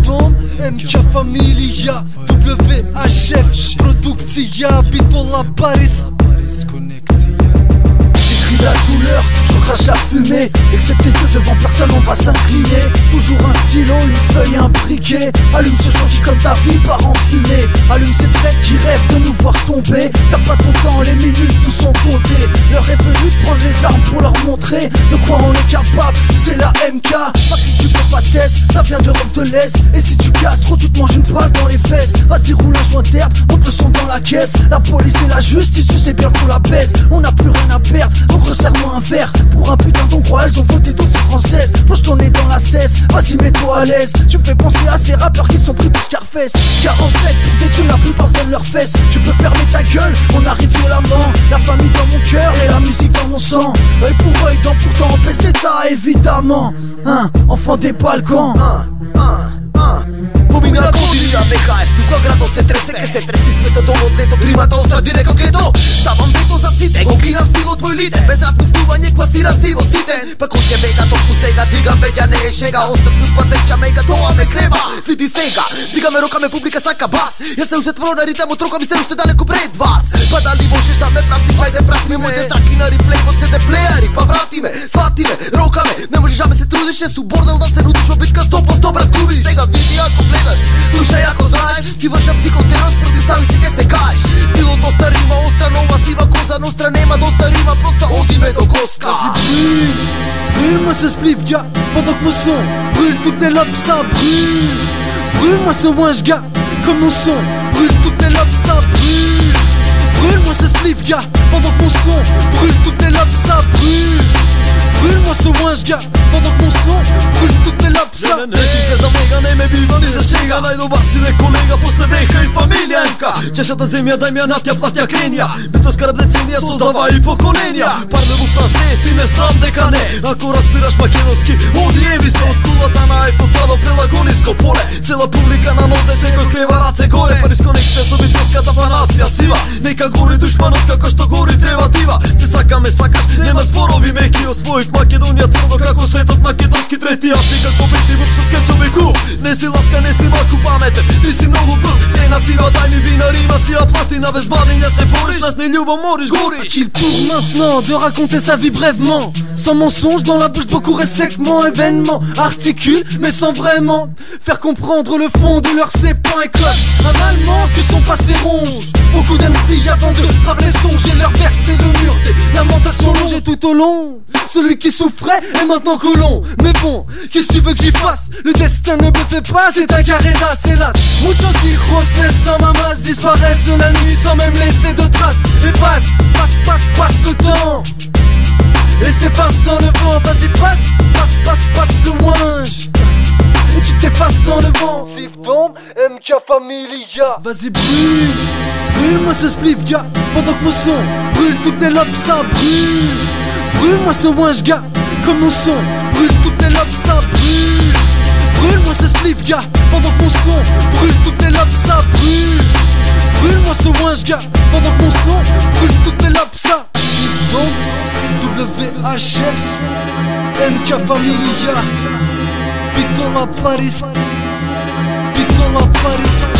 Dom, MK Familia, WHF, Produkcja, Bitola Paris. J'écris la douleur, je recrache la fumée. Excepté Dieu, devant personne on va s'incliner. Toujours un stylo, une feuille, un briquet. Allume ce jour qui comme ta vie part en fumée. Allume ces traites qui rêvent de nous voir tomber. Perds pas ton temps, les minutes nous sont comptées. L'heure est venue de prendre les armes pour leur montrer de quoi on est capable, c'est la MK. Pas que tu peux pas test, ça vient d'Europe de l'Est. Et si tu casses trop, tu te manges une balle dans les fesses. Vas-y roule un joint d'herbe, monte le son dans la caisse. La police et la justice, tu sais bien qu'on la baisse. On n'a plus rien à perdre, donc resserre-moi un verre. Pour un putain d'hongrois, elles ont voté toutes ces françaises. Plonge ton nez dans la cesse, vas-y mets-toi à l'aise. Tu me fais penser à ces rappeurs qui sont pris pour Scarface. Car en fait, pour des thunes la plupart donnent leurs fesses. Tu peux fermer ta gueule, on arrive violemment. La famille dans mon cœur et la musique dans mon sang. Œil pour œil, dent pour dent, baisse l'état évidemment. Enfant des Balkans. Lumina continua BHF, tu qua grado se trese che se tresi sveto dovodneto prima to stradire koketo. Stavam veto za site, koklina stilo tvoj lide. Bez rap miskuvanje klasira sivo siten. Pa kuće vega, to skusega, diga veja ne šega. Ostat plus pa seća mega, to me krema. Vidi sega, diga me rokame publika saka bas. Ja se už zatvoro na ritmu, troka mi se ušte daleko pred vas. Pa da li možeš da me pratiš, ajde prati me. Moje traki na replay, pod CD playeri, pa vrati me, shvati me, rokame. Ne možeš da me se trudiš, ne su bordel da se nudiš. Pa bitka 100% brat kuriš. Stega vidi ako gledaš, slušaj ako znaš. Ti vršam psihoteros, protistavi si kaj se kažeš. Stilo dosta rima, ostra nova siva koza. Nostra nema dosta rima, prosto odi me do koska. Brûle-moi ce spliff gars, pendant que mon son brûle toutes les lobes, ça brûle. Brûle-moi ce winch gars, comme mon son brûle toutes les lobes, ça brûle. Brûle-moi ce spliff gars, pendant que mon son brûle toutes les lobes, ça brûle. Brûle-moi ce winch gars, pendant que mon son brûle toutes les lobes, ça Najdobarsile kolega posle veha i familija MK. Češata zemlja daj mi anatja platja krenja. Bito skarab decenija sozdava i pokolenja. Parme u francesi ne znam deka ne. Ako raspiraš makedonski odi jebi se od kulata na Eiffel Tower pelagonisko pole. Cela publika na noze se koj kreva race gore. Pa diskonekcija sovjetovskata fanacija siva. Neka gori dušmanov kako što gori treba diva. Te saka me sakaš, nema sporovi meki osvojit Makedonija tvrdo kako svet od makedonski treti. A ti kako biti vup sa skečom i kup. Ne si laska, ne si malku pametan, ti si mnogo brr. Cena siva, daj mi vina, rima si ja platina. Bez mladenja se boriš, nas ne ljubav moriš, goriš. Il tourne maintenant de raconter sa vie brèvement. Sans mensonge dans la bouche, beaucoup restent séquement. Événement, articule, mais sans vraiment faire comprendre le fond de leur sépan et cloche. Un allemand que son passé ronge. Beaucoup d'MC avant de graver les songes et leur verser le mur des lamentations longées tout au long. Celui qui souffrait est maintenant colon. Mais bon, qu'est-ce que tu veux que j'y fasse? Le destin ne me fait pas, c'est un carré d'as, hélas. Muchos hijos laissant ma masse disparaissent la nuit sans même laisser de traces. Et passe le temps et s'efface dans le vent. Vas-y passe le winch et tu t'effaces dans le vent. Sif Dom, MK Familia. Vas-y brûle-moi ce spliff gars, pendant que mon son brûle toutes les lobes, ça brûle. Brûle-moi ce winch gars, comme mon son brûle toutes les lobes, ça brûle. Brûle-moi ce spliff gars, pendant que mon son brûle toutes les lobes, ça brûle. Brûle-moi ce winch gars, pendant que mon son brûle toutes les lobes, ça. Donc, WHF, MK Familia, Bitola Paris, Bitola Paris.